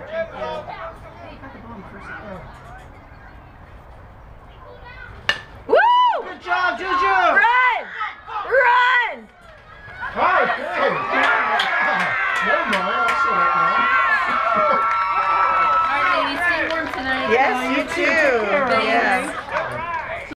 Woo! Good job, Juju! Run! Run! Hi, hey! Never mind, I'll sit up now. All right, ladies, stay warm tonight. Yes, you too. Yes.